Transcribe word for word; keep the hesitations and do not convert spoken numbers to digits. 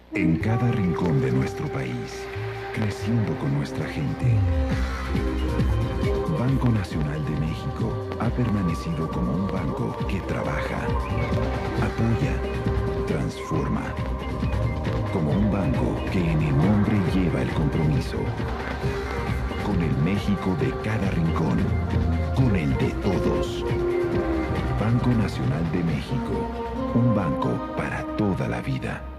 En cada rincón de nuestro país, creciendo con nuestra gente. Banco Nacional de México ha permanecido como un banco que trabaja, apoya, transforma. Como un banco que en el nombre lleva el compromiso. Con el México de cada rincón, con el de todos. Banco Nacional de México, un banco para toda la vida.